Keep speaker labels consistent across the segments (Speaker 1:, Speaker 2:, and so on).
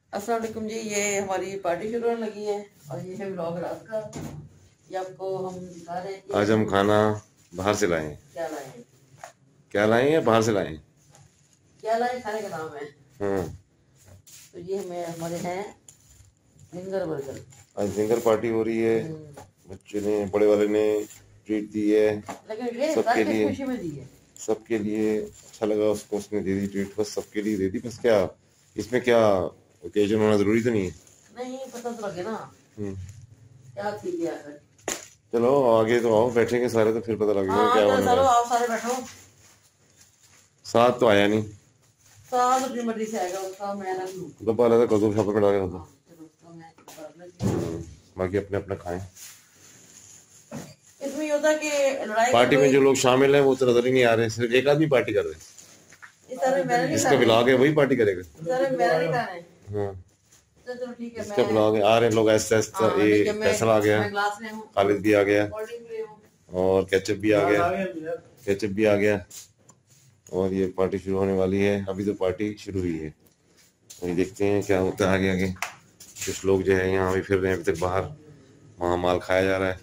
Speaker 1: अस्सलाम वालेकुम जी। ये हमारी पार्टी शुरू होने लगी है और ये है व्लॉग रात का। ये आपको हम दिखा रहे हैं कि
Speaker 2: आज हम खाना बाहर से लाए हैं।
Speaker 1: क्या लाए हैं,
Speaker 2: क्या लाए हैं? बाहर से लाए हैं।
Speaker 1: क्या लाए खाने का नाम है।
Speaker 2: हाँ,
Speaker 1: तो ये हमारे हैं फिंगर बर्गर।
Speaker 2: आज फिंगर पार्टी हो रही है। बच्चे ने, बड़े वाले ने ट्रीट दी है
Speaker 1: लेकिन ये
Speaker 2: सबके
Speaker 1: किस
Speaker 2: लिए।
Speaker 1: खुशी में दी है?
Speaker 2: सबके लिए अच्छा लगा उसको, उसने दे दी ट्रीट। बस सबके लिए दे दी। बस क्या इसमें क्या ओकेजन होना जरूरी तो नहीं है?
Speaker 1: नहीं पता तो लगे ना क्या थी क्या है।
Speaker 2: चलो आगे तो आओ, बैठेंगे सारे तो फिर पता लगेगा
Speaker 1: हाँ
Speaker 2: क्या होने
Speaker 1: चलो
Speaker 2: वाला है।
Speaker 1: आओ सारे बैठो।
Speaker 2: साथ तो आया नहीं,
Speaker 1: साथ अपनी मर्जी से आएगा उसका मैं ना लूं।
Speaker 2: दबा रहा था कद्दू छापा में डाल के।
Speaker 1: चलो उसका मैं कर लेती हूं।
Speaker 2: बाकी अपने अपना खाएं।
Speaker 1: इसमें ये होता है कि लड़ाई
Speaker 2: पार्टी में जो लोग शामिल हैं वो तो नजर ही नहीं आ रहे, सिर्फ एक आदमी पार्टी कर रहे हैं।
Speaker 1: इस तरह मैंने नहीं
Speaker 2: जिसका
Speaker 1: खाना
Speaker 2: ब्लॉग है वही पार्टी करेगा।
Speaker 1: इस तरह मैंने नहीं खाना है।
Speaker 2: हाँ,
Speaker 1: चलो ठीक है
Speaker 2: इसका
Speaker 1: मैं
Speaker 2: ब्लॉग है। आ रहे हैं लोग ऐसे ऐसे।
Speaker 1: हाँ,
Speaker 2: ये
Speaker 1: ठीक है, मैं
Speaker 2: फैसल आ गया,
Speaker 1: ग्लास ले आऊं,
Speaker 2: खालिद भी आ गया
Speaker 1: कोल्ड ड्रिंक ले आऊं।
Speaker 2: और केचप भी आ गया। केचप भी आ गया और ये पार्टी शुरू होने वाली है। अभी तो पार्टी शुरू हुई है, वही देखते हैं क्या होता है आगे आगे। कुछ लोग जो है यहाँ भी फिर रहे हैं अभी तक बाहर, वहाँ माल खाया जा रहा है।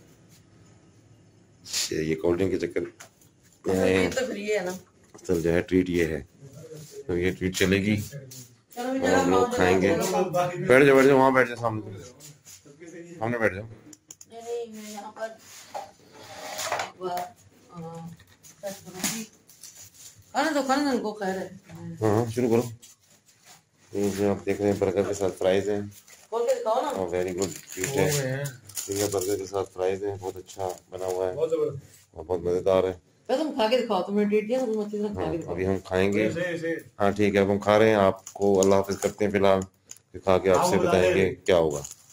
Speaker 2: ये कोल्ड ड्रिंक के चक्कर
Speaker 1: ये तो फ्री है ना।
Speaker 2: असल जो है ट्रीट ये है, तो ये ट्रीट चलेगी
Speaker 1: चलो भी
Speaker 2: और
Speaker 1: जरा
Speaker 2: हम लोग खाएंगे। बैठ जाओ वहाँ बैठ जाओ, सामने बैठ जाओ।
Speaker 1: नहीं नहीं मैं यहाँ पर खाना दो उनको खैर है।
Speaker 2: हाँ शुरू करो। ये जो आप देख रहे हैं बर्गर के साथ फ्राइज हैं
Speaker 1: खोल के दिखाओ ना।
Speaker 2: और वेरी गुड ट्रीट है। फिंगर बर्गर के साथ फ्राइज हैं, बहुत अच्छा बना हुआ है और बहुत मज़ेदार है।
Speaker 1: तुम खा के दिखाओ, तुम्हें ट्रीट दिया तुम अच्छी तरह खा के दिखाओ।
Speaker 2: अभी हम खाएंगे। हाँ ठीक है, अब हम खा रहे हैं। आपको अल्लाह हाफिज करते हैं फिलहाल, फिर खा के आपसे बताएंगे क्या होगा।